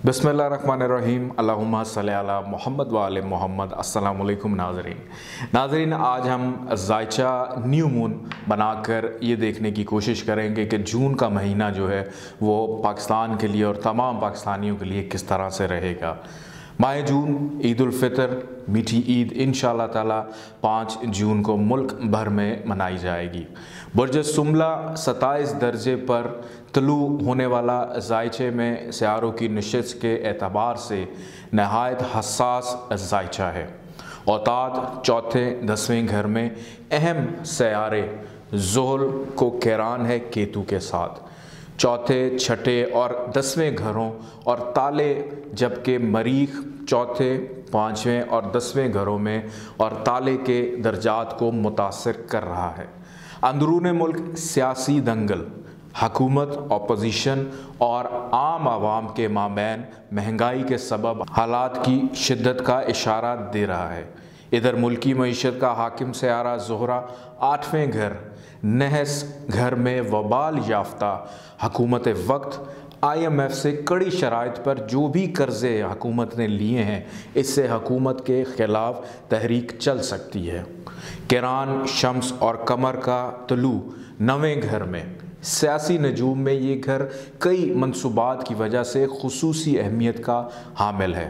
बिस्मिल्लाहिर्रहमानिर्रहीम अल्लाहुम्मा सल्ली अला मोहम्मद व आले मोहम्मद। अस्सलाम वालेकुम नाज़रीन, आज हम ज़ायचा न्यू मून बनाकर ये देखने की कोशिश करेंगे कि जून का महीना जो है वो पाकिस्तान के लिए और तमाम पाकिस्तानियों के लिए किस तरह से रहेगा। माह जून ईद उल फितर मीठी ईद इंशाअल्लाह ताला 5 जून को मुल्क भर में मनाई जाएगी। बुर्ज सुमला 27 दर्जे पर तलू होने वाला ज़ायचे में सियारों की नशिस्त के एतबार से नहायत हसास ज़ायचा है। औताद चौथे 10वें घर में अहम सियारे ज़ोहल को कैरान है केतु के साथ। चौथे, छठे और 10वें घरों और ताले, जबकि मरीख चौथे, 5वें और 10वें घरों में और ताले के दर्जात को मुतासिर कर रहा है। अंदरून मुल्क सियासी दंगल, हुकूमत, अपोजिशन और आम आवाम के माबैन महंगाई के सबब हालात की शिद्दत का इशारा दे रहा है। इधर मुल्की मईशत का हाकिम सियारा ज़ोहरा 8वें घर नहस घर में वबाल याफ्ता हुकूमत वक्त IMF से कड़ी शराइत पर जो भी कर्ज़े हुकूमत ने लिए हैं इससे हुकूमत के ख़िलाफ़ तहरीक चल सकती है। किरान, शम्स और कमर का तलू 9वें घर में सियासी नजूम में ये घर कई मनसूबात की वजह से खुसूसी अहमियत का हामिल है।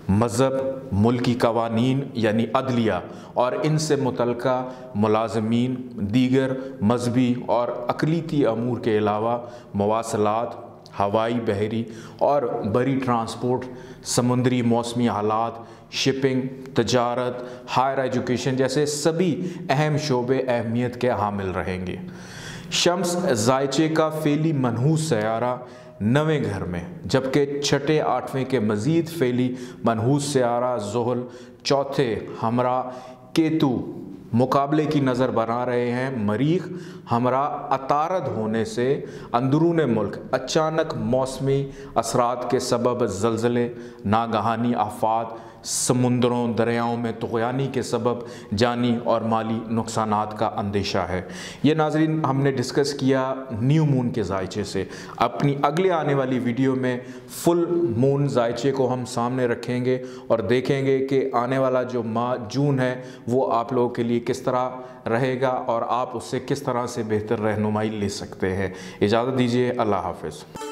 मज़हब, मुल्की कवानीन यानी अदलिया और इनसे मुतल्लिका मुलाज़मीन, दीगर मजहबी और अक़लीती अमूर के अलावा मवासलात, हवाई, बहरी और बरी ट्रांसपोर्ट, समुद्री मौसमी हालात, शिपिंग, तजारत, हायर एजुकेशन जैसे सभी अहम शोबे अहमियत के हामिल रहेंगे। शम्स ज़ायचे का फेली मनहूस सयारा 9वें घर में, जबकि छठे 8वें के मज़ीद फेली मनहूस सयारा ज़ोहल चौथे हमरा केतु मुकाबले की नज़र बना रहे हैं। मरीख हमरा अतारद होने से अंदरून मुल्क अचानक मौसमी असरात के सबब ज़लज़ले, नागहानी आफात, समुंदरों दरियाओं में तुग़यानी के सबब जानी और माली नुकसानात का अंदेशा है। ये नाज़रीन हमने डिस्कस किया न्यू मून के ज़ायचे से। अपनी अगले आने वाली वीडियो में फुल मून ज़ायचे को हम सामने रखेंगे और देखेंगे कि आने वाला जो माह जून है वो आप लोगों के लिए किस तरह रहेगा और आप उससे किस तरह से बेहतर रहनुमाई ले सकते हैं। इजाज़त दीजिए, अल्लाह हाफ़िज़।